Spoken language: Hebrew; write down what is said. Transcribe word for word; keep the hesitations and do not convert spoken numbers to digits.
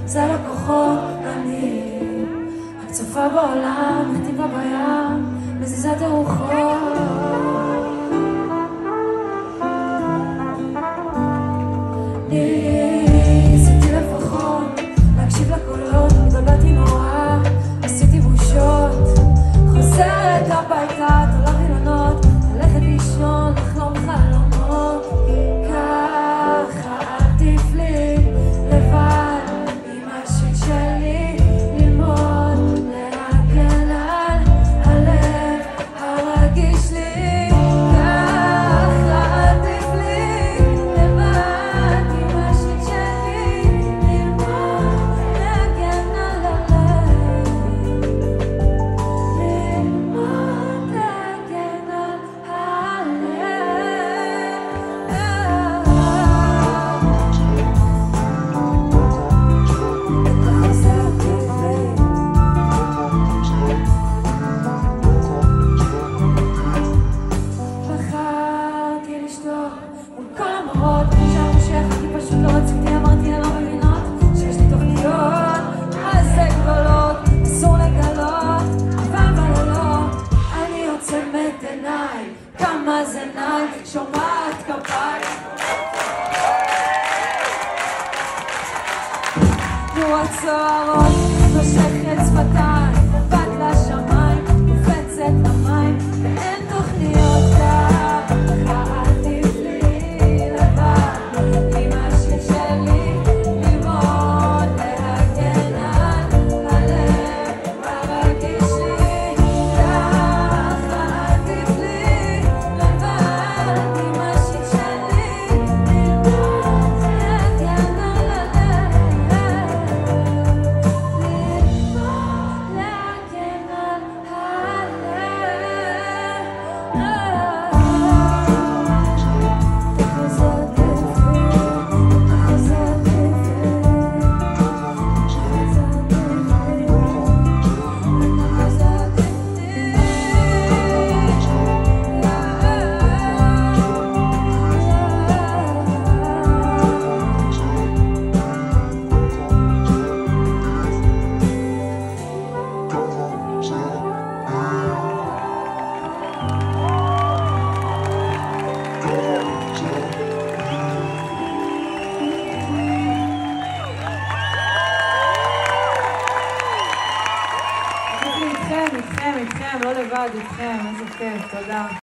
זה לא כוחות, אני רק צופה בעולם, מכתיבה בים, מזיזה את הרוחות. ניסיתי לפחות להקשיב לקולות, התבלבלתי נורא, עשיתי בושות, חוזרת הביתה, תולה חילונות, הלכת לישון, לחלום חלומות, ככה עדיף לי לבד עם השיט שלי, ללמוד להגן על הלב הרגיש לי, ככה עדיף לי לבד עם השיט שלי, ללמוד להגן על הלב, ללמוד להגן על בחרתי לשתוק מול כל המראות, נשאר מושך, כי פשוט לא רציתי, אמרתי אני לא מבינות שיש לי תוכניות, אז זה גדולות, אסור לגלות, אבל בלילות אני עוצמת עיניי, כמה זה ניי, שומעת כפיים תנועות סוערות, נושכת שפתיים, בת לשמיים, קופצת למים, ואין תוכניות, ככה עדיף לי לבד עם השיט שלי, ללמוד להגן על הלב הרגיש לי, ככה עדיף לי לבד עם השיט שלי, ללמוד להגן על הלב, ללמוד להגן איתכם, איתכם, איתכם, לא לבד, איתכם, איזה כיף, תודה.